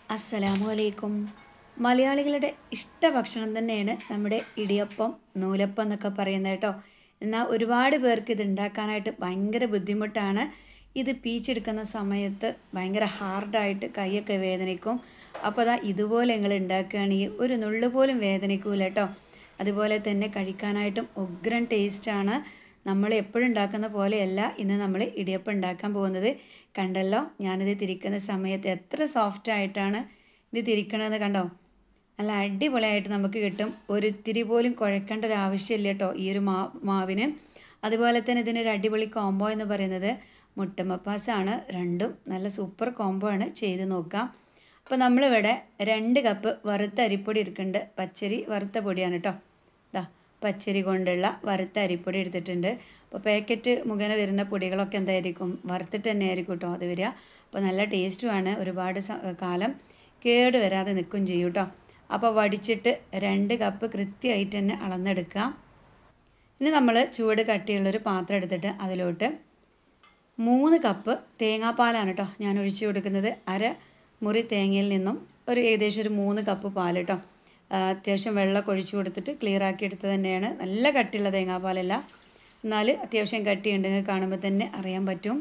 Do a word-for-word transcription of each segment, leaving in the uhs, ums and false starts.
അസ്സലാമു അലൈക്കും. മലയാളികളുടെ ഇഷ്ട ഭക്ഷണം തന്നെയാണ് നമ്മുടെ ഇടിയപ്പം, നൂലപ്പം എന്നൊക്കെ പറയുന്നത് കേട്ടോ. എന്നാൽ ഒരുപാട് പേർക്ക് ഇത് ഉണ്ടാക്കാനായിട്ട് ഭയങ്കര ബുദ്ധിമുട്ടാണ്. ഇത് പീച്ചെടുക്കുന്ന സമയത്ത് ഭയങ്കര ഹാർഡായിട്ട് കൈയൊക്കെ വേദനിക്കും. അപ്പോൾ അതാ ഇതുപോലെ നിങ്ങൾ ഉണ്ടാക്കുകയാണെങ്കിൽ ഒരു നുള്ളു പോലും വേദനിക്കൂല കേട്ടോ. അതുപോലെ തന്നെ കഴിക്കാനായിട്ടും ഉഗ്രൻ ടേസ്റ്റാണ്. നമ്മൾ എപ്പോഴും ഉണ്ടാക്കുന്ന പോലെയല്ല ഇന്ന് നമ്മൾ ഇടിയപ്പം ഉണ്ടാക്കാൻ പോകുന്നത്. കണ്ടല്ലോ, ഞാനിത് തിരിക്കുന്ന സമയത്ത് എത്ര സോഫ്റ്റ് ആയിട്ടാണ് ഇത് തിരിക്കണതെന്ന് കണ്ടോ. നല്ല അടിപൊളിയായിട്ട് നമുക്ക് കിട്ടും. ഒരിത്തിരി പോലും കുഴക്കേണ്ട ഒരു ആവശ്യമില്ല കേട്ടോ ഈ ഒരു മാ മാവിന്. അതുപോലെ തന്നെ ഇതിനൊരു അടിപൊളി കോംബോ എന്ന് പറയുന്നത് മുട്ടമപ്പാസാണ്. രണ്ടും നല്ല സൂപ്പർ കോംബോ ആണ്, ചെയ്ത് നോക്കാം. അപ്പോൾ നമ്മളിവിടെ രണ്ട് കപ്പ് വറുത്ത അരിപ്പൊടി എടുക്കുന്നുണ്ട്. പച്ചരി വറുത്ത പൊടിയാണ് കേട്ടോ. ദാ പച്ചരി കൊണ്ടുള്ള വറുത്ത അരിപ്പൊടി എടുത്തിട്ടുണ്ട്. അപ്പോൾ പാക്കറ്റ് മുഖേന വരുന്ന പൊടികളൊക്കെ എന്തായിരിക്കും, വറുത്തിട്ട് തന്നെ ആയിരിക്കും കേട്ടോ അത് വരിക. അപ്പോൾ നല്ല ടേസ്റ്റുമാണ്, ഒരുപാട് കാലം കേട് വരാതെ നിൽക്കും ചെയ്യും കേട്ടോ. അപ്പോൾ വടിച്ചിട്ട് രണ്ട് കപ്പ് കൃത്യമായിട്ട് തന്നെ അളന്നെടുക്കാം. ഇനി നമ്മൾ ചൂട് കട്ടിയുള്ളൊരു പാത്രം എടുത്തിട്ട് അതിലോട്ട് മൂന്ന് കപ്പ് തേങ്ങാപ്പാലാണ് കേട്ടോ ഞാൻ ഒഴിച്ചു കൊടുക്കുന്നത്. അര മുറി തേങ്ങയിൽ നിന്നും ഒരു ഏകദേശം ഒരു മൂന്ന് കപ്പ് പാൽ കേട്ടോ. അത്യാവശ്യം വെള്ളമൊക്കെ ഒഴിച്ച് കൊടുത്തിട്ട് ക്ലിയർ ആക്കി എടുത്തത് തന്നെയാണ്. നല്ല കട്ടിയുള്ള തേങ്ങാപ്പാലല്ല, എന്നാൽ അത്യാവശ്യം കട്ടിയുണ്ടെങ്കിൽ കാണുമ്പോൾ തന്നെ അറിയാൻ പറ്റും.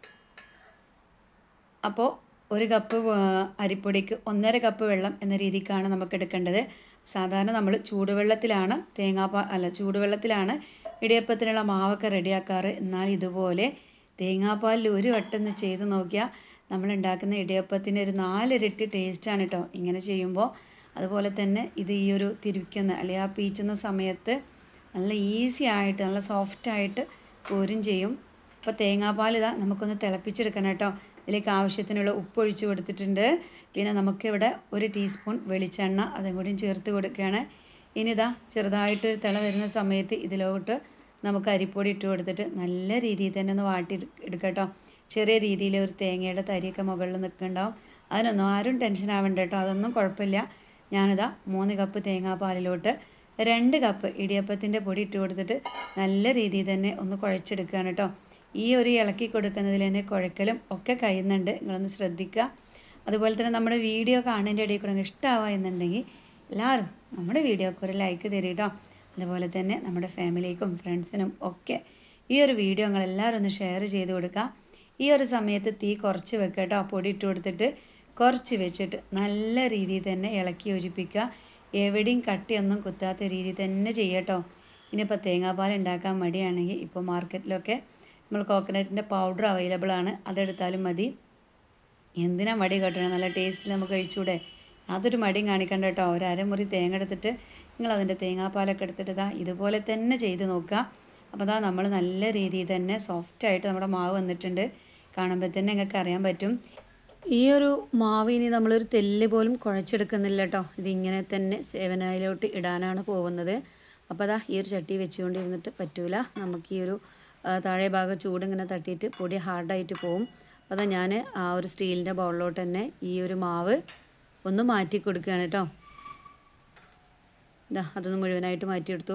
അപ്പോൾ ഒരു കപ്പ് അരിപ്പൊടിക്ക് ഒന്നര കപ്പ് വെള്ളം എന്ന രീതിക്കാണ് നമുക്ക് എടുക്കേണ്ടത്. സാധാരണ നമ്മൾ ചൂടുവെള്ളത്തിലാണ് തേങ്ങാപ്പാൽ അല്ല ചൂടുവെള്ളത്തിലാണ് ഇടിയപ്പത്തിനുള്ള മാവൊക്കെ റെഡിയാക്കാറ്. എന്നാൽ ഇതുപോലെ തേങ്ങാപ്പാലിൽ ഒരു വട്ടം ചെയ്ത് നോക്കിയാൽ നമ്മൾ ഉണ്ടാക്കുന്ന ഇടിയപ്പത്തിന് ഒരു നാലിരട്ടി ടേസ്റ്റാണ് കേട്ടോ ഇങ്ങനെ ചെയ്യുമ്പോൾ. അതുപോലെ തന്നെ ഇത് ഈ ഒരു തിരിക്കുന്ന അല്ലെങ്കിൽ ആ പീച്ചുന്ന സമയത്ത് നല്ല ഈസി ആയിട്ട് നല്ല സോഫ്റ്റായിട്ട് പോരും ചെയ്യും. അപ്പോൾ തേങ്ങാപ്പാൽ ഇതാ നമുക്കൊന്ന് തിളപ്പിച്ചെടുക്കണം കേട്ടോ. ഇതിലേക്ക് ആവശ്യത്തിനുള്ള ഉപ്പ് ഒഴിച്ച് കൊടുത്തിട്ടുണ്ട്. പിന്നെ നമുക്കിവിടെ ഒരു ടീസ്പൂൺ വെളിച്ചെണ്ണ അതും കൂടിയും ചേർത്ത് കൊടുക്കുകയാണ്. ഇനി ഇതാ ചെറുതായിട്ടൊരു തിള വരുന്ന സമയത്ത് ഇതിലോട്ട് നമുക്ക് അരിപ്പൊടി ഇട്ട് കൊടുത്തിട്ട് നല്ല രീതിയിൽ തന്നെ ഒന്ന് വാട്ടി എടുക്കാം കേട്ടോ. ചെറിയ രീതിയിൽ ഒരു തേങ്ങയുടെ തരിയൊക്കെ മുകളിൽ നിൽക്കുന്നുണ്ടാവും. അതിനൊന്നും ആരും ടെൻഷൻ ആവേണ്ട കേട്ടോ, അതൊന്നും കുഴപ്പമില്ല. ഞാനിതാ മൂന്ന് കപ്പ് തേങ്ങാപ്പാലിലോട്ട് രണ്ട് കപ്പ് ഇടിയപ്പത്തിൻ്റെ പൊടി ഇട്ട് കൊടുത്തിട്ട് നല്ല രീതിയിൽ തന്നെ ഒന്ന് കുഴച്ചെടുക്കുകയാണ് കേട്ടോ. ഈ ഒരു ഇളക്കി കൊടുക്കുന്നതിൽ തന്നെ കുഴക്കലും ഒക്കെ കഴിയുന്നുണ്ട്, നിങ്ങളൊന്ന് ശ്രദ്ധിക്കുക. അതുപോലെ തന്നെ നമ്മുടെ വീഡിയോ കാണുന്നതിൻ്റെ ഇടയിൽ കൂടെ ഇഷ്ടമാവുക എന്നുണ്ടെങ്കിൽ എല്ലാവരും നമ്മുടെ വീഡിയോക്ക് ഒരു ലൈക്ക് തരും കേട്ടോ. അതുപോലെ തന്നെ നമ്മുടെ ഫാമിലിക്കും ഫ്രണ്ട്സിനും ഒക്കെ ഈ ഒരു വീഡിയോ നിങ്ങളെല്ലാവരും ഒന്ന് ഷെയർ ചെയ്ത് കൊടുക്കുക. ഈ ഒരു സമയത്ത് തീ കുറച്ച് വെക്കുക കേട്ടോ. പൊടി ഇട്ട് കൊടുത്തിട്ട് കുറച്ച് വെച്ചിട്ട് നല്ല രീതിയിൽ തന്നെ ഇളക്കി യോജിപ്പിക്കുക. എവിടെയും കട്ടിയൊന്നും കുത്താത്ത രീതിയിൽ തന്നെ ചെയ്യട്ടോ. ഇനിയിപ്പോൾ തേങ്ങാപ്പാൽ ഉണ്ടാക്കാൻ മടിയാണെങ്കിൽ ഇപ്പോൾ മാർക്കറ്റിലൊക്കെ നമ്മൾ കോക്കനട്ടിൻ്റെ പൗഡർ അവൈലബിൾ ആണ്, അതെടുത്താലും മതി. എന്തിനാ മടി കെട്ടണം, നല്ല ടേസ്റ്റിൽ നമുക്ക് കഴിച്ചുകൂടെ. അതൊരു മടിയും കാണിക്കണ്ട കേട്ടോ. ഒരു അരമുറി തേങ്ങ എടുത്തിട്ട് നിങ്ങളതിൻ്റെ തേങ്ങാപ്പാലൊക്കെ എടുത്തിട്ട് ഇതാ ഇതുപോലെ തന്നെ ചെയ്ത് നോക്കുക. അപ്പോൾ അതാ നമ്മൾ നല്ല രീതിയിൽ തന്നെ സോഫ്റ്റായിട്ട് നമ്മുടെ മാവ് വന്നിട്ടുണ്ട്. കാണുമ്പോൾ തന്നെ നിങ്ങൾക്ക് അറിയാൻ പറ്റും. ഈ ഒരു മാവ് ഇനി നമ്മളൊരു തെല്ല് പോലും കുഴച്ചെടുക്കുന്നില്ല കേട്ടോ. ഇതിങ്ങനെ തന്നെ സേവനായിലോട്ട് ഇടാനാണ് പോകുന്നത്. അപ്പോൾ അതാ ഈ ഒരു ചട്ടി വെച്ചുകൊണ്ടിരുന്നിട്ട് പറ്റൂല, നമുക്ക് ഈ ഒരു താഴെ ഭാഗം ചൂടിങ്ങനെ തട്ടിയിട്ട് പൊടി ഹാർഡായിട്ട് പോവും. അപ്പോൾ അതാ ഞാൻ ആ ഒരു സ്റ്റീലിൻ്റെ ബൗളിലോട്ട് തന്നെ ഈ ഒരു മാവ് ഒന്ന് മാറ്റി കൊടുക്കുകയാണ് കേട്ടോ. ഇതാ അതൊന്ന് മുഴുവനായിട്ട് മാറ്റിയെടുത്തു.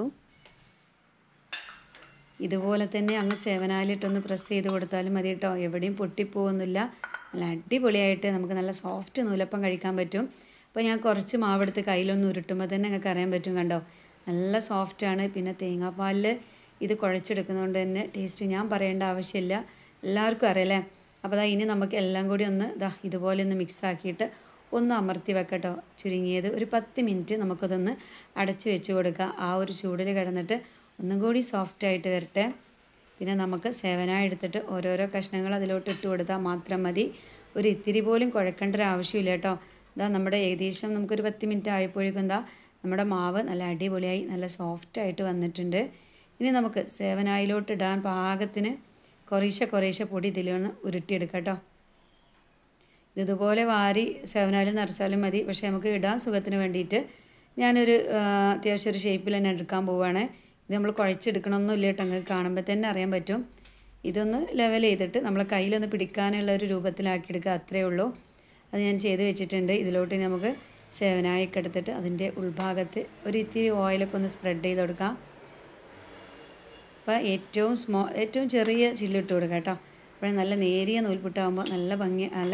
ഇതുപോലെ തന്നെ അങ്ങ് സേവനായിലിട്ടൊന്ന് പ്രസ് ചെയ്ത് കൊടുത്താലും മതി കേട്ടോ. എവിടെയും പൊട്ടിപ്പോവുന്നില്ല. നല്ല അടിപൊളിയായിട്ട് നമുക്ക് നല്ല സോഫ്റ്റ് നൂലപ്പം കഴിക്കാൻ പറ്റും. അപ്പോൾ ഞാൻ കുറച്ച് മാവെടുത്ത് കയ്യിലൊന്ന് ഉരുട്ടുമ്പോൾ തന്നെ നിങ്ങൾക്ക് അറിയാൻ പറ്റും, കണ്ടോ നല്ല സോഫ്റ്റാണ്. പിന്നെ തേങ്ങാപ്പാലിൽ ഇത് കുഴച്ചെടുക്കുന്നതുകൊണ്ട് തന്നെ ടേസ്റ്റ് ഞാൻ പറയേണ്ട ആവശ്യമില്ല, എല്ലാവർക്കും അറിയാലേ. അപ്പോൾ അതാ ഇനി നമുക്ക് എല്ലാം കൂടി ഒന്ന് ഇതാ ഇതുപോലെ ഒന്ന് മിക്സ് ആക്കിയിട്ട് ഒന്ന് അമർത്തി വെക്കട്ടോ. ചുരുങ്ങിയത് ഒരു പത്ത് മിനിറ്റ് നമുക്കതൊന്ന് അടച്ച് വെച്ച് കൊടുക്കുക. ആ ഒരു ചൂടിൽ കിടന്നിട്ട് ഒന്നും കൂടി സോഫ്റ്റായിട്ട് വരട്ടെ. പിന്നെ നമുക്ക് സേവനായി എടുത്തിട്ട് ഓരോരോ കഷ്ണങ്ങൾ അതിലോട്ട് ഇട്ട് കൊടുത്താൽ മാത്രം മതി. ഒരു ഇത്തിരി പോലും കുഴക്കേണ്ട ഒരു ആവശ്യമില്ല കേട്ടോ. ഇതാ നമ്മുടെ ഏകദേശം നമുക്കൊരു പത്ത് മിനിറ്റ് ആയപ്പോഴേക്കും എന്താ നമ്മുടെ മാവ് നല്ല അടിപൊളിയായി നല്ല സോഫ്റ്റായിട്ട് വന്നിട്ടുണ്ട്. ഇനി നമുക്ക് സേവനായിലോട്ട് ഇടാൻ പാകത്തിന് കുറേശ്ശെ കുറേശ്ശെ പൊടി ഇതിലൊന്ന് ഉരുട്ടിയെടുക്കാം കേട്ടോ. ഇതുപോലെ വാരി സേവനായിൽ നിറച്ചാലും മതി, പക്ഷേ നമുക്ക് ഇടാൻ സുഖത്തിന് വേണ്ടിയിട്ട് ഞാനൊരു അത്യാവശ്യം ഒരു ഷേപ്പിൽ തന്നെ എടുക്കാൻ പോവുകയാണ്. ഇത് നമ്മൾ കുഴച്ചെടുക്കണമെന്നില്ല കേട്ടോ, നിങ്ങൾക്ക് കാണുമ്പോൾ തന്നെ അറിയാൻ പറ്റും. ഇതൊന്ന് ലെവൽ ചെയ്തിട്ട് നമ്മൾ കയ്യിലൊന്ന് പിടിക്കാനുള്ള ഒരു രൂപത്തിലാക്കിയെടുക്കുക, അത്രയേ ഉള്ളൂ. അത് ഞാൻ ചെയ്ത് വെച്ചിട്ടുണ്ട്. ഇതിലോട്ട് നമുക്ക് സേവനായൊക്കെ എടുത്തിട്ട് അതിൻ്റെ ഉൾഭാഗത്ത് ഒരു ഇത്തിരി ഓയിലൊക്കെ ഒന്ന് സ്പ്രെഡ് ചെയ്ത് കൊടുക്കാം. അപ്പോൾ ഏറ്റവും സ്മോ ഏറ്റവും ചെറിയ ചില്ലിട്ട് കൊടുക്കുക കേട്ടോ. അപ്പോൾ നല്ല നേരിയ നൂൽപുട്ടാകുമ്പോൾ നല്ല ഭംഗി നല്ല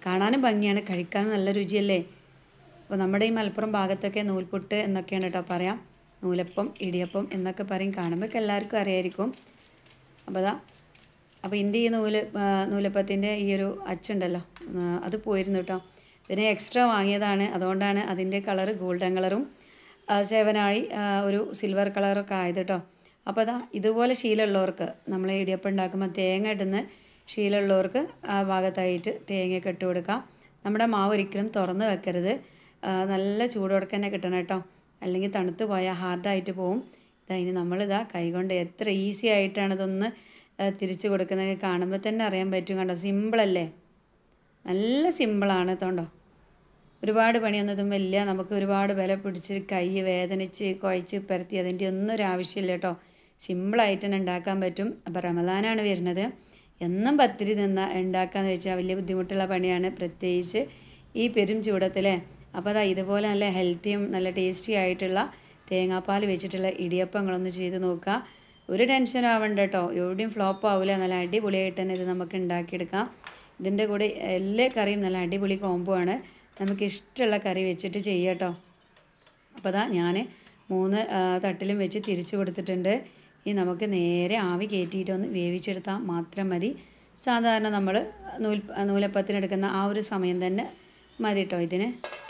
കാണാനും ഭംഗിയാണ്, കഴിക്കാനും നല്ല രുചിയല്ലേ. അപ്പോൾ നമ്മുടെ ഈ മലപ്പുറം ഭാഗത്തൊക്കെ നൂൽപുട്ട് എന്നൊക്കെയാണ് കേട്ടോ പറയാം, നൂലപ്പം, ഇടിയപ്പം എന്നൊക്കെ പറയും. കാണുമ്പോൾ എല്ലാവർക്കും അറിയായിരിക്കും. അപ്പോൾ അതാ അപ്പോൾ എൻ്റെ ഈ നൂല് നൂലപ്പത്തിൻ്റെ ഈ ഒരു അച്ചുണ്ടല്ലോ, അത് പോയിരുന്നു കേട്ടോ. പിന്നെ എക്സ്ട്രാ വാങ്ങിയതാണ്, അതുകൊണ്ടാണ് അതിൻ്റെ കളറ് ഗോൾഡൻ കളറും സേവനാഴി ഒരു സിൽവർ കളറൊക്കെ ആയത് കേട്ടോ. അപ്പോൾ അതാ ഇതുപോലെ ശീലമുള്ളവർക്ക്, നമ്മൾ ഇടിയപ്പം ഉണ്ടാക്കുമ്പോൾ തേങ്ങ ഇടുന്ന ശീലമുള്ളവർക്ക് ആ ഭാഗത്തായിട്ട് തേങ്ങയൊക്കെ ഇട്ട് കൊടുക്കാം. നമ്മുടെ മാവ് ഒരിക്കലും തുറന്ന് വെക്കരുത്, നല്ല ചൂടോടെ തന്നെ കിട്ടണം കേട്ടോ, അല്ലെങ്കിൽ തണുത്ത് പോയാൽ ഹാർഡായിട്ട് പോവും. ഇതാ ഇനി നമ്മളിതാ കൈകൊണ്ട് എത്ര ഈസി ആയിട്ടാണ് ഇതൊന്ന് തിരിച്ച് കൊടുക്കുന്നത്, കാണുമ്പോൾ തന്നെ അറിയാൻ പറ്റും. കണ്ടോ, സിമ്പിളല്ലേ, നല്ല സിമ്പിളാണ്. തോണ്ടോ, ഒരുപാട് പണിയൊന്നും ഇതും വലിയ നമുക്ക് ഒരുപാട് വില പിടിച്ച് കൈ വേദനിച്ച് കുഴച്ച് പരത്തി അതിൻ്റെ ഒന്നും ഒരു ആവശ്യമില്ല കേട്ടോ. സിമ്പിളായിട്ട് തന്നെ ഉണ്ടാക്കാൻ പറ്റും. അപ്പോൾ റമദാനാണ് വരുന്നത്, എന്നും പത്തിരി നിന്ന് ഉണ്ടാക്കാന്ന് വെച്ചാൽ വലിയ ബുദ്ധിമുട്ടുള്ള പണിയാണ്, പ്രത്യേകിച്ച് ഈ പെരും ചൂടത്തിലെ. അപ്പോൾ അതാ ഇതുപോലെ നല്ല ഹെൽത്തിയും നല്ല ടേസ്റ്റി ആയിട്ടുള്ള തേങ്ങാപ്പാൽ വെച്ചിട്ടുള്ള ഇടിയപ്പങ്ങളൊന്ന് ചെയ്ത് നോക്കുക. ഒരു ടെൻഷൻ ആവണ്ട കേട്ടോ, എവിടെയും ഫ്ലോപ്പ് ആവില്ല, നല്ല അടിപൊളിയായിട്ട് തന്നെ ഇത് നമുക്ക് ഉണ്ടാക്കിയെടുക്കാം. ഇതിൻ്റെ കൂടെ എല്ലാ കറിയും നല്ല അടിപൊളി കോംബോ ആണ്, നമുക്ക് ഇഷ്ടമുള്ള കറി വെച്ചിട്ട് ചെയ്യാം കേട്ടോ. അപ്പോൾ അതാ ഞാൻ മൂന്ന് തട്ടിലും വെച്ച് തിരിച്ച് കൊടുത്തിട്ടുണ്ട്. ഇനി നമുക്ക് നേരെ ആവി കയറ്റിയിട്ടൊന്ന് വേവിച്ചെടുത്താൽ മാത്രം മതി. സാധാരണ നമ്മൾ നൂൽ നൂലപ്പത്തിനെടുക്കുന്ന ആ ഒരു സമയം തന്നെ മതി കേട്ടോ ഇതിന്.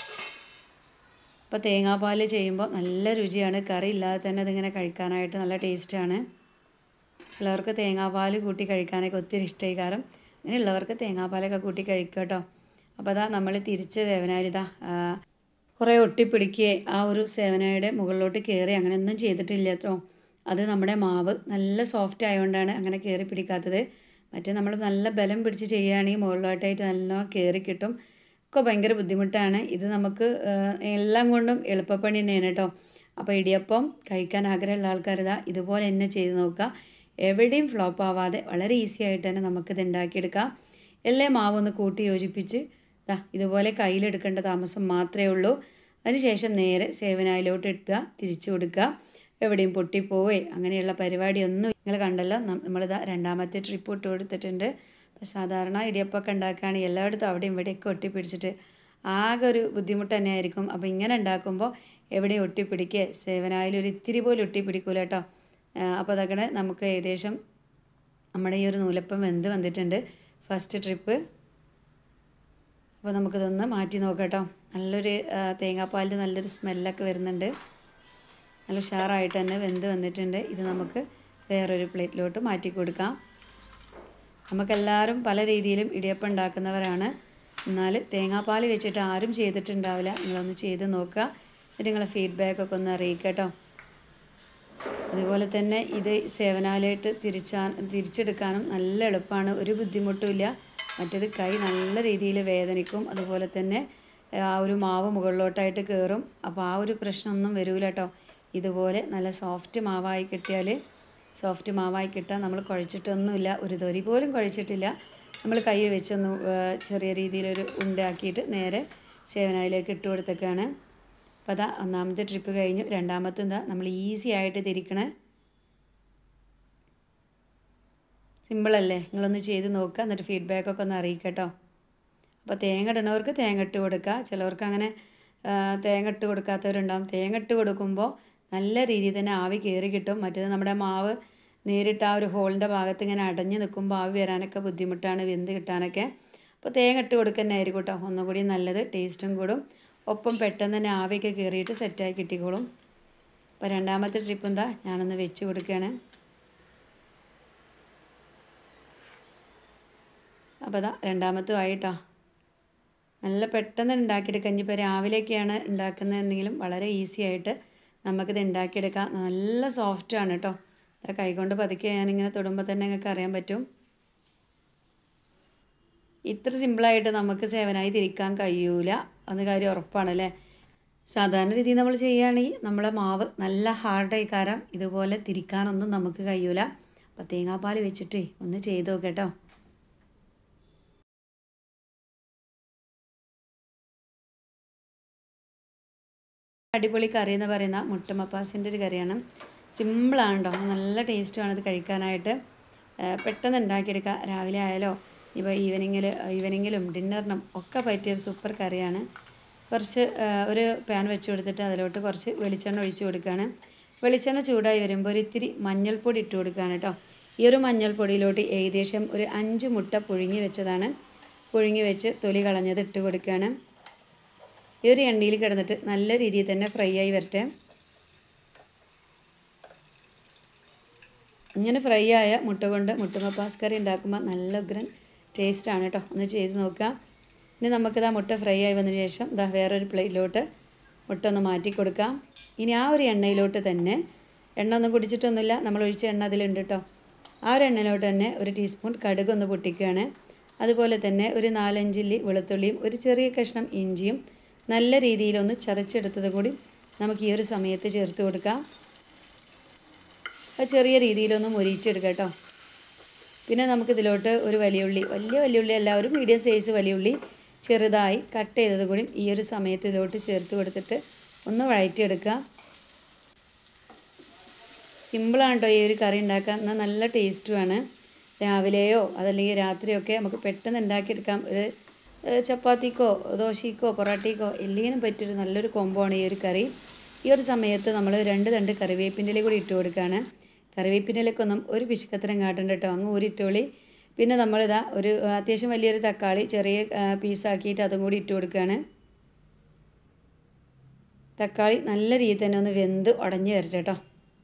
അപ്പോൾ തേങ്ങാപ്പാൽ ചെയ്യുമ്പോൾ നല്ല രുചിയാണ്, കറി ഇല്ലാതെ തന്നെ അതിങ്ങനെ കഴിക്കാനായിട്ട് നല്ല ടേസ്റ്റാണ്. ചിലവർക്ക് തേങ്ങാപ്പാൽ കൂട്ടി കഴിക്കാനൊക്കെ ഒത്തിരി ഇഷ്ടമായി, കാരണം അങ്ങനെയുള്ളവർക്ക് തേങ്ങാപ്പാലൊക്കെ കൂട്ടി കഴിക്കുക കേട്ടോ. അപ്പോൾ അതാ നമ്മൾ തിരിച്ച് സേവനായിലിതാ കുറേ ഒട്ടിപ്പിടിക്കുകയെ ആ ഒരു സേവനായുടെ മുകളിലോട്ട് കയറി അങ്ങനെയൊന്നും ചെയ്തിട്ടില്ല കേട്ടോ. അത് നമ്മുടെ മാവ് നല്ല സോഫ്റ്റ് ആയതുകൊണ്ടാണ് അങ്ങനെ കയറി പിടിക്കാത്തത്. മറ്റേ നമ്മൾ നല്ല ബലം പിടിച്ച് ചെയ്യുകയാണെങ്കിൽ മുകളിലോട്ടായിട്ട് നല്ല കയറി കിട്ടും, ഒക്കെ ഭയങ്കര ബുദ്ധിമുട്ടാണ്. ഇത് നമുക്ക് എല്ലാം കൊണ്ടും എളുപ്പപ്പണി തന്നെയാണ് കേട്ടോ. അപ്പോൾ ഇടിയപ്പം കഴിക്കാൻ ആഗ്രഹമുള്ള ആൾക്കാരിതാ ഇതുപോലെ തന്നെ ചെയ്ത് നോക്കുക, എവിടെയും ഫ്ലോപ്പ് ആവാതെ വളരെ ഈസി ആയിട്ട് തന്നെ നമുക്കിത് ഉണ്ടാക്കിയെടുക്കാം. എല്ലാ മാവൊന്ന് കൂട്ടി യോജിപ്പിച്ച് ദാ ഇതുപോലെ കയ്യിലെടുക്കേണ്ട താമസം മാത്രമേ ഉള്ളൂ. അതിനുശേഷം നേരെ സേവനായിലോട്ട് ഇട്ടുക, തിരിച്ചു കൊടുക്കുക, എവിടെയും പൊട്ടിപ്പോവേ അങ്ങനെയുള്ള പരിപാടിയൊന്നും. നിങ്ങൾ കണ്ടല്ലോ, നമ്മളിതാ രണ്ടാമത്തെ ട്രിപ്പ് ഇട്ട് കൊടുത്തിട്ടുണ്ട്. അപ്പോൾ സാധാരണ ഇടിയപ്പമൊക്കെ ഉണ്ടാക്കുകയാണെങ്കിൽ എല്ലായിടത്തും അവിടെയും ഇവിടെയൊക്കെ ഒട്ടിപ്പിടിച്ചിട്ട് ആകെ ഒരു ബുദ്ധിമുട്ട് തന്നെയായിരിക്കും. അപ്പോൾ ഇങ്ങനെ ഉണ്ടാക്കുമ്പോൾ എവിടെയും ഒട്ടിപ്പിടിക്കുക, സേവനായാലും ഒരു ഇത്തിരി പോലും ഒട്ടിപ്പിടിക്കൂല കേട്ടോ. അപ്പോൾ അതൊക്കെ നമുക്ക് ഏകദേശം നമ്മുടെ ഈ ഒരു നൂലപ്പം വെന്ത് വന്നിട്ടുണ്ട്, ഫസ്റ്റ് ട്രിപ്പ്. അപ്പോൾ നമുക്കിതൊന്ന് മാറ്റി നോക്കാം കേട്ടോ. നല്ലൊരു തേങ്ങാപ്പാലിൻ്റെ നല്ലൊരു സ്മെല്ലൊക്കെ വരുന്നുണ്ട്, നല്ല ഉഷാറായിട്ട് തന്നെ വെന്ത് വന്നിട്ടുണ്ട്. ഇത് നമുക്ക് വേറൊരു പ്ലേറ്റിലോട്ട് മാറ്റി കൊടുക്കാം. നമുക്കെല്ലാവരും പല രീതിയിലും ഇടിയപ്പം ഉണ്ടാക്കുന്നവരാണ്, എന്നാൽ തേങ്ങാപ്പാൽ വെച്ചിട്ട് ആരും ചെയ്തിട്ടുണ്ടാവില്ല. നിങ്ങളൊന്ന് ചെയ്ത് നോക്കുക, എന്നിട്ട് നിങ്ങളെ ഫീഡ്ബാക്കൊക്കെ ഒന്ന് അറിയിക്കുക കേട്ടോ. അതുപോലെ തന്നെ ഇത് സേവനാലായിട്ട് തിരിച്ചാൻ തിരിച്ചെടുക്കാനും നല്ല എളുപ്പമാണ്, ഒരു ബുദ്ധിമുട്ടുമില്ല. മറ്റേത് കൈ നല്ല രീതിയിൽ വേദനിക്കും, അതുപോലെ തന്നെ ആ ഒരു മാവ് മുകളിലോട്ടായിട്ട് കയറും. അപ്പോൾ ആ ഒരു പ്രശ്നമൊന്നും വരില്ല കേട്ടോ. ഇതുപോലെ നല്ല സോഫ്റ്റ് മാവായി കിട്ടിയാൽ, സോഫ്റ്റ് മാവായി കിട്ടാൻ നമ്മൾ കുഴച്ചിട്ടൊന്നുമില്ല, ഒരു തൊരി പോലും കുഴച്ചിട്ടില്ല. നമ്മൾ കൈ വെച്ചൊന്ന് ചെറിയ രീതിയിലൊരു ഉണ്ടാക്കിയിട്ട് നേരെ സേവനായിലേക്ക് ഇട്ട് കൊടുത്തേക്കാണ്. അപ്പോൾ അതാ ഒന്നാമത്തെ ട്രിപ്പ് കഴിഞ്ഞു, രണ്ടാമത്തെ എന്താ നമ്മൾ ഈസി ആയിട്ട് തിരിക്കണേ. സിമ്പിളല്ലേ, നിങ്ങളൊന്ന് ചെയ്ത് നോക്കുക, എന്നിട്ട് ഫീഡ്ബാക്കൊക്കെ ഒന്ന് അറിയിക്കുക കേട്ടോ. അപ്പോൾ തേങ്ങ ഇടുന്നവർക്ക് തേങ്ങ ഇട്ട് കൊടുക്കുക, ചിലവർക്ക് അങ്ങനെ തേങ്ങ ഇട്ട് കൊടുക്കാത്തവരുണ്ടാകും. തേങ്ങ ഇട്ട് കൊടുക്കുമ്പോൾ നല്ല രീതിയിൽ തന്നെ ആവി കയറി കിട്ടും. മറ്റേത് നമ്മുടെ മാവ് നേരിട്ട് ആ ഒരു ഹോളിൻ്റെ ഭാഗത്ത് ഇങ്ങനെ അടഞ്ഞ് നിൽക്കുമ്പോൾ ആവി വരാനൊക്കെ ബുദ്ധിമുട്ടാണ്, വെന്ത് കിട്ടാനൊക്കെ. അപ്പോൾ തേങ്ങ ഇട്ട് കൊടുക്കുക തന്നെ ആയിരിക്കും കേട്ടോ, ഒന്നും കൂടി നല്ലത്, ടേസ്റ്റും കൂടും, ഒപ്പം പെട്ടെന്ന് തന്നെ ആവിയൊക്കെ കയറിയിട്ട് സെറ്റായി കിട്ടിക്കോളും. അപ്പോൾ രണ്ടാമത്തെ ട്രിപ്പ് എന്താ ഞാനൊന്ന് വെച്ച് കൊടുക്കുകയാണ്. അപ്പോൾ അതാ രണ്ടാമത്തും ആയിട്ടോ, നല്ല പെട്ടെന്ന് ഉണ്ടാക്കിയെടുക്കാം. ഇനിയിപ്പോൾ രാവിലെയൊക്കെയാണ് ഉണ്ടാക്കുന്നതെന്നെങ്കിലും വളരെ ഈസി ആയിട്ട് നമുക്കിത് ഉണ്ടാക്കിയെടുക്കാം. നല്ല സോഫ്റ്റാണ് കേട്ടോ, കൈകൊണ്ട് പതുക്കെ ഞാനിങ്ങനെ തൊടുമ്പോൾ തന്നെ നിങ്ങൾക്ക് അറിയാൻ പറ്റും. ഇത്ര സിമ്പിളായിട്ട് നമുക്ക് സേവനായി തിരിക്കാൻ കഴിയൂല എന്ന കാര്യം ഉറപ്പാണല്ലേ. സാധാരണ രീതിയിൽ നമ്മൾ ചെയ്യുകയാണെങ്കിൽ നമ്മളെ മാവ് നല്ല ഹാർഡായി കാരണം ഇതുപോലെ തിരിക്കാനൊന്നും നമുക്ക് കഴിയൂല. അപ്പോൾ തേങ്ങാപ്പാൽ വെച്ചിട്ട് ഒന്ന് ചെയ്ത് നോക്കാം കേട്ടോ. അടിപൊളി കറി എന്ന് പറയുന്ന മുട്ടമപ്പാസിൻ്റെ ഒരു കറിയാണ്. സിമ്പിളാണ് കേട്ടോ, നല്ല ടേസ്റ്റുമാണ് ഇത് കഴിക്കാനായിട്ട്. പെട്ടെന്ന് ഉണ്ടാക്കിയെടുക്കുക, രാവിലെ ആയാലോ ഇപ്പോൾ ഈവനിങ്ങിൽ ഈവനിങ്ങിലും ഡിന്നറിനും ഒക്കെ പറ്റിയൊരു സൂപ്പർ കറിയാണ്. കുറച്ച് ഒരു പാൻ വെച്ച് കൊടുത്തിട്ട് അതിലോട്ട് കുറച്ച് വെളിച്ചെണ്ണ ഒഴിച്ച് കൊടുക്കുകയാണ്. വെളിച്ചെണ്ണ ചൂടായി വരുമ്പോൾ ഒരു ഇത്തിരി മഞ്ഞൾപ്പൊടി ഇട്ട് കൊടുക്കുകയാണ് കേട്ടോ. ഈ ഒരു മഞ്ഞൾപ്പൊടിയിലോട്ട് ഏകദേശം ഒരു അഞ്ച് മുട്ട പുഴുങ്ങി വെച്ചതാണ്, പുഴുങ്ങി വെച്ച് തൊലി കളഞ്ഞത് ഇട്ട് കൊടുക്കുകയാണ്. ഈ ഒരു എണ്ണയിൽ കിടന്നിട്ട് നല്ല രീതിയിൽ തന്നെ ഫ്രൈ ആയി വരട്ടെ. ഇങ്ങനെ ഫ്രൈ ആയ മുട്ട കൊണ്ട് മുട്ട മപ്പാസ് കറി ഉണ്ടാക്കുമ്പോൾ നല്ല ഉഗ്രൻ ടേസ്റ്റാണ് കേട്ടോ. ഒന്ന് ചെയ്ത് നോക്കാം. ഇനി നമുക്കിതാ മുട്ട ഫ്രൈ ആയി വന്നതിന് ശേഷം ഇതാ വേറൊരു പ്ലേറ്റിലോട്ട് മുട്ട ഒന്ന് മാറ്റി കൊടുക്കാം. ഇനി ആ ഒരു എണ്ണയിലോട്ട് തന്നെ, എണ്ണ ഒന്നും കുടിച്ചിട്ടൊന്നുമില്ല, നമ്മൾ ഒഴിച്ച എണ്ണ അതിലുണ്ട് കേട്ടോ. ആ ഒരു എണ്ണയിലോട്ട് തന്നെ ഒരു ടീസ്പൂൺ കടുക് ഒന്ന് പൊട്ടിക്കുകയാണ്. അതുപോലെ തന്നെ ഒരു നാലഞ്ചില്ലി വെളുത്തുള്ളിയും ഒരു ചെറിയ കഷ്ണം ഇഞ്ചിയും നല്ല രീതിയിലൊന്ന് ചതച്ചെടുത്തത് കൂടി നമുക്ക് ഈ ഒരു സമയത്ത് ചേർത്ത് കൊടുക്കാം. അത് ചെറിയ രീതിയിലൊന്ന് മുരിച്ചെടുക്കാം കേട്ടോ. പിന്നെ നമുക്കിതിലോട്ട് ഒരു വലിയ ഉള്ളി, വലിയ വലിയ ഉള്ളി അല്ല, ഒരു മീഡിയം സൈസ് വലിയ ഉള്ളി ചെറുതായി കട്ട് ചെയ്തത് കൂടി ഈ ഒരു സമയത്ത് ഇതിലോട്ട് ചേർത്ത് കൊടുത്തിട്ട് ഒന്ന് വഴറ്റിയെടുക്കുക. സിമ്പിളാണ് കേട്ടോ ഈ ഒരു കറി ഉണ്ടാക്കാൻ, എന്നാൽ നല്ല ടേസ്റ്റുമാണ്. രാവിലെയോ അതല്ലെങ്കിൽ രാത്രിയൊക്കെ നമുക്ക് പെട്ടെന്ന് ഉണ്ടാക്കിയെടുക്കാം. ഒരു ചപ്പാത്തിക്കോ ദോശയ്ക്കോ പൊറാട്ടയ്ക്കോ എല്ലിനും പറ്റിയൊരു നല്ലൊരു കോംബോ ആണ് ഈ ഒരു കറി. ഈ ഒരു സമയത്ത് നമ്മൾ രണ്ട് തണ്ട് കറിവേപ്പിൻ്റെ ഇല കൂടി ഇട്ട് കൊടുക്കുകയാണ്. കറിവേപ്പിൻ്റെ ഇലക്കൊന്നും ഒരു പിശുക്കത്തരം കാട്ടണ്ട കേട്ടോ, അങ്ങ് ഊരിട്ടോളി. പിന്നെ നമ്മളിതാ ഒരു അത്യാവശ്യം വലിയൊരു തക്കാളി ചെറിയ പീസാക്കിയിട്ട് അതും കൂടി ഇട്ട് കൊടുക്കുകയാണ്. തക്കാളി നല്ല രീതിയിൽ തന്നെ ഒന്ന് വെന്ത് ഉടഞ്ഞ് വരട്ടെ കേട്ടോ.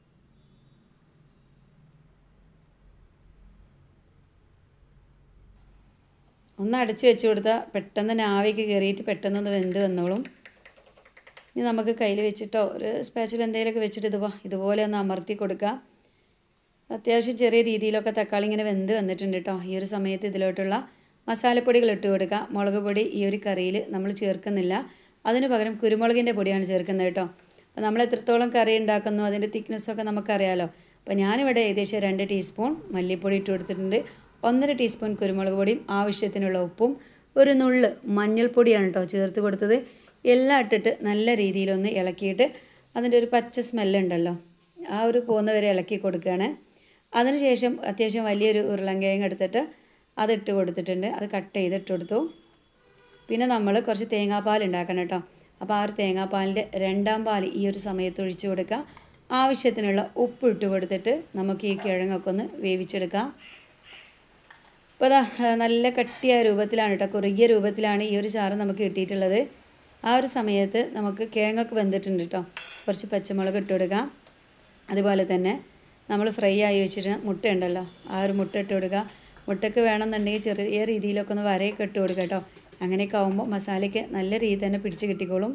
ഒന്ന് അടച്ച് വെച്ച് കൊടുത്താൽ പെട്ടെന്ന് തന്നെ ആവിക്ക് കയറിയിട്ട് പെട്ടെന്നൊന്ന് വെന്ത് വന്നോളും. ഇനി നമുക്ക് കയ്യിൽ വെച്ചിട്ടോ ഒരു സ്പാച്ചിൽ എന്തെങ്കിലുമൊക്കെ വെച്ചിട്ട് ഇതുപോ ഇതുപോലെ ഒന്ന് അമർത്തി കൊടുക്കുക. അത്യാവശ്യം ചെറിയ രീതിയിലൊക്കെ തക്കാളി ഇങ്ങനെ വെന്ത് വന്നിട്ടുണ്ട് കേട്ടോ. ഈ ഒരു സമയത്ത് ഇതിലോട്ടുള്ള മസാലപ്പൊടികൾ ഇട്ട് കൊടുക്കുക. മുളക് പൊടി ഈ ഒരു കറിയിൽ നമ്മൾ ചേർക്കുന്നില്ല, അതിന് പകരം കുരുമുളകിൻ്റെ പൊടിയാണ് ചേർക്കുന്നത് കേട്ടോ. അപ്പോൾ നമ്മൾ എത്രത്തോളം കറി ഉണ്ടാക്കുന്നു അതിൻ്റെ തിക്നെസ്സൊക്കെ നമുക്കറിയാമല്ലോ. അപ്പോൾ ഞാനിവിടെ ഏകദേശം രണ്ട് ടീസ്പൂൺ മല്ലിപ്പൊടി ഇട്ട് കൊടുത്തിട്ടുണ്ട്, ഒന്നര ടീസ്പൂൺ കുരുമുളക് പൊടിയും ആവശ്യത്തിനുള്ള ഉപ്പും ഒരു നുള്ള് മഞ്ഞൾപ്പൊടിയാണ് കേട്ടോ ചേർത്ത് കൊടുത്തത്. എല്ലാം ഇട്ടിട്ട് നല്ല രീതിയിലൊന്ന് ഇളക്കിയിട്ട് അതിൻ്റെ ഒരു പച്ച സ്മെല്ലുണ്ടല്ലോ ആ ഒരു പോകുന്നവരെ ഇളക്കി കൊടുക്കുകയാണ്. അതിനുശേഷം അത്യാവശ്യം വലിയൊരു ഉരുളൻകിഴങ്ങ് എടുത്തിട്ട് അതിട്ട് കൊടുത്തിട്ടുണ്ട്, അത് കട്ട് ചെയ്തിട്ട് കൊടുത്തു. പിന്നെ നമ്മൾ കുറച്ച് തേങ്ങാപ്പാൽ ഉണ്ടാക്കണം കേട്ടോ. അപ്പോൾ ആ ഒരു തേങ്ങാപ്പാലിൻ്റെ രണ്ടാം പാൽ ഈ ഒരു സമയത്ത് ഒഴിച്ച് കൊടുക്കുക. ആവശ്യത്തിനുള്ള ഉപ്പ് ഇട്ട് കൊടുത്തിട്ട് നമുക്ക് ഈ കിഴങ്ങൊക്കെ ഒന്ന് വേവിച്ചെടുക്കാം. അപ്പോൾ അതാ നല്ല കട്ടിയായ രൂപത്തിലാണ് കേട്ടോ, കുറുകിയ രൂപത്തിലാണ് ഈ ഒരു ചാറ് നമുക്ക് കിട്ടിയിട്ടുള്ളത്. ആ ഒരു സമയത്ത് നമുക്ക് കിഴങ്ങൊക്കെ വെന്തിട്ടുണ്ട് കേട്ടോ. കുറച്ച് പച്ചമുളക് ഇട്ട് കൊടുക്കാം. അതുപോലെ തന്നെ നമ്മൾ ഫ്രൈ ആയി വെച്ചിട്ട് മുട്ട ഉണ്ടല്ലോ, ആ ഒരു മുട്ട ഇട്ട് കൊടുക്കുക. മുട്ടയ്ക്ക് വേണമെന്നുണ്ടെങ്കിൽ ചെറിയ രീതിയിലൊക്കെ ഒന്ന് വരയൊക്കെ ഇട്ട് കൊടുക്കുക കേട്ടോ. അങ്ങനെയൊക്കെ ആകുമ്പോൾ മസാലയ്ക്ക് നല്ല രീതിയിൽ തന്നെ പിടിച്ച് കിട്ടിക്കോളും.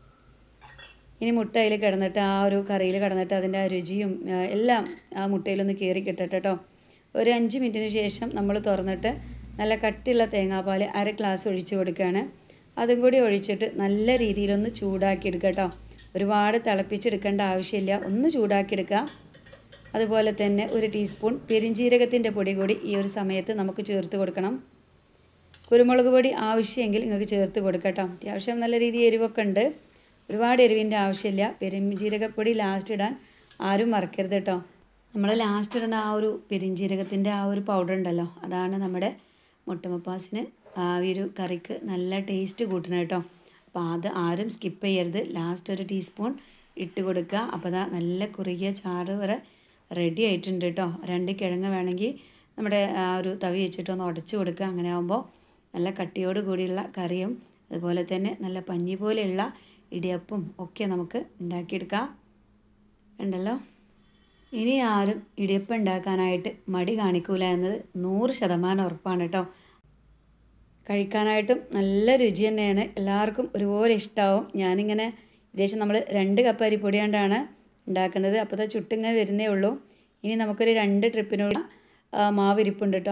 ഇനി മുട്ട അതിൽ കിടന്നിട്ട് ആ ഒരു കറിയിൽ കിടന്നിട്ട് അതിൻ്റെ ആ രുചിയും എല്ലാം ആ മുട്ടയിലൊന്ന് കയറി കിട്ടട്ടെ കേട്ടോ. ഒരു അഞ്ച് മിനിറ്റിന് ശേഷം നമ്മൾ തുറന്നിട്ട് നല്ല കട്ടിയുള്ള തേങ്ങാപ്പാൽ അര ഗ്ലാസ് ഒഴിച്ച് കൊടുക്കുകയാണ്. അതും കൂടി ഒഴിച്ചിട്ട് നല്ല രീതിയിലൊന്ന് ചൂടാക്കിയെടുക്കുക കേട്ടോ. ഒരുപാട് തിളപ്പിച്ചെടുക്കേണ്ട ആവശ്യമില്ല, ഒന്ന് ചൂടാക്കിയെടുക്കുക. അതുപോലെ തന്നെ ഒരു ടീസ്പൂൺ പെരിഞ്ജീരകത്തിൻ്റെ പൊടി കൂടി ഈ ഒരു സമയത്ത് നമുക്ക് ചേർത്ത് കൊടുക്കണം. കുരുമുളക് പൊടി ആവശ്യമെങ്കിൽ നിങ്ങൾക്ക് ചേർത്ത് കൊടുക്കാം കേട്ടോ. അത്യാവശ്യം നല്ല രീതിയിൽ എരിവൊക്കെ ഉണ്ട്, ഒരുപാട് എരിവിൻ്റെ ആവശ്യമില്ല. പെരിഞ്ജീരകപ്പൊടി ലാസ്റ്റ് ഇടാൻ ആരും മറക്കരുത് കേട്ടോ. നമ്മൾ ലാസ്റ്റ് ഇടുന്ന ആ ഒരു പെരിഞ്ജീരകത്തിൻ്റെ ആ ഒരു പൗഡർ ഉണ്ടല്ലോ, അതാണ് നമ്മുടെ മുട്ട മപ്പാസിന് ആ ഒരു കറിക്ക് നല്ല ടേസ്റ്റ് കൂട്ടണം കേട്ടോ. അപ്പോൾ അത് ആരും സ്കിപ്പ് ചെയ്യരുത്, ലാസ്റ്റ് ഒരു ടീസ്പൂൺ ഇട്ട് കൊടുക്കുക. അപ്പോൾ അതാ നല്ല കുറുകിയ ചാറ് വരെ റെഡി ആയിട്ടുണ്ട് കേട്ടോ. രണ്ട് കിഴങ്ങ് വേണമെങ്കിൽ നമ്മുടെ ആ ഒരു തവി വെച്ചിട്ടൊന്ന് ഉടച്ച് കൊടുക്കുക. അങ്ങനെ ആകുമ്പോൾ നല്ല കട്ടിയോട് കൂടിയുള്ള കറിയും അതുപോലെ തന്നെ നല്ല പഞ്ഞി പോലെയുള്ള ഇടിയപ്പവും ഒക്കെ നമുക്ക് ഉണ്ടാക്കിയെടുക്കാം. ഉണ്ടല്ലോ, ഇനി ആരും ഇടിയപ്പം ഉണ്ടാക്കാനായിട്ട് മടി കാണിക്കൂല എന്നത് നൂറ് ശതമാനം ഉറപ്പാണ് കേട്ടോ. കഴിക്കാനായിട്ടും നല്ല രുചി തന്നെയാണ്, എല്ലാവർക്കും ഒരുപോലെ ഇഷ്ടമാവും. ഞാനിങ്ങനെ ഏകദേശം നമ്മൾ രണ്ട് കപ്പ് അരിപ്പൊടി കൊണ്ടാണ് ഉണ്ടാക്കുന്നത്. അപ്പോൾ അത് ചുട്ടിങ്ങനെ വരുന്നേ ഉള്ളൂ. ഇനി നമുക്കൊരു രണ്ട് ട്രിപ്പിനുള്ള മാവിരിപ്പുണ്ട് കേട്ടോ.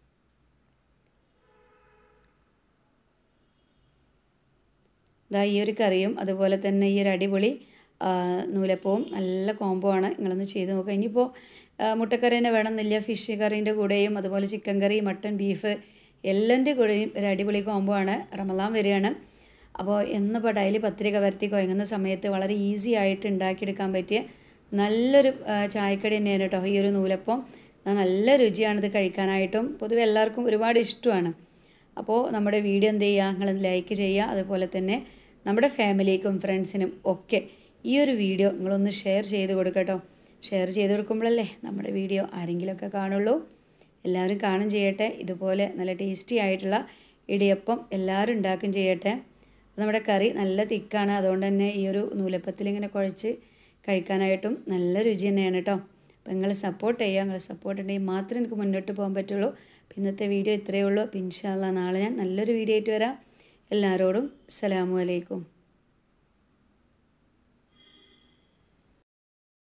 ഇതാ ഈ ഒരു കറിയും അതുപോലെ തന്നെ ഈ ഒരു അടിപൊളി നൂലപ്പവും നല്ല കോംബോ ആണ്, നിങ്ങളൊന്ന് ചെയ്ത് നോക്കുക. ഇനിയിപ്പോൾ മുട്ടക്കറി തന്നെ വേണമെന്നില്ല, ഫിഷ് കറീൻ്റെ കൂടെയും അതുപോലെ ചിക്കൻ കറി, മട്ടൺ, ബീഫ് എല്ലാൻ്റെ കൂടെയും ഒരു അടിപൊളി കോംബോ ആണ്. റമദാൻ വരികയാണ്, അപ്പോൾ എന്നിപ്പോൾ ഡെയിലി പത്തിരിക വരുത്തി കുഴങ്ങുന്ന സമയത്ത് വളരെ ഈസി ആയിട്ട് ഉണ്ടാക്കിയെടുക്കാൻ പറ്റിയ നല്ലൊരു ചായക്കടി തന്നെയാണ് കേട്ടോ ഈ ഒരു നൂലപ്പം. നല്ല രുചിയാണിത് കഴിക്കാനായിട്ടും പൊതുവെ എല്ലാവർക്കും ഒരുപാട് ഇഷ്ടമാണ്. അപ്പോൾ നമ്മുടെ വീഡിയോ എന്ത് ചെയ്യുക, നിങ്ങൾ ലൈക്ക് ചെയ്യുക. അതുപോലെ തന്നെ നമ്മുടെ ഫാമിലിക്കും ഫ്രണ്ട്സിനും ഒക്കെ ഈ ഒരു വീഡിയോ നിങ്ങളൊന്ന് ഷെയർ ചെയ്ത് കൊടുക്കട്ടോ. ഷെയർ ചെയ്ത് കൊടുക്കുമ്പോഴല്ലേ നമ്മുടെ വീഡിയോ ആരെങ്കിലുമൊക്കെ കാണുള്ളൂ. എല്ലാവരും കാണും ചെയ്യട്ടെ. ഇതുപോലെ നല്ല ടേസ്റ്റി ആയിട്ടുള്ള ഇടിയപ്പം എല്ലാവരും ഉണ്ടാക്കും ചെയ്യട്ടെ. നമ്മുടെ കറി നല്ല തിക്കാണ്, അതുകൊണ്ട് തന്നെ ഈ ഒരു നൂലപ്പത്തിൽ ഇങ്ങനെ കുഴച്ച് കഴിക്കാനായിട്ടും നല്ല രുചി തന്നെയാണ് കേട്ടോ. അപ്പോൾ നിങ്ങൾ സപ്പോർട്ട് ചെയ്യുക. നിങ്ങൾ സപ്പോർട്ട് ഉണ്ടെങ്കിൽ മാത്രമേ എനിക്ക് മുന്നോട്ട് പോകാൻ പറ്റുള്ളൂ. ഇന്നത്തെ വീഡിയോ ഇത്രയേ ഉള്ളൂ. ഇൻഷാ അല്ലാഹ് നാളെ ഞാൻ നല്ലൊരു വീഡിയോ ആയിട്ട് വരാം. എല്ലാവരോടും അസ്സലാമു അലൈക്കും.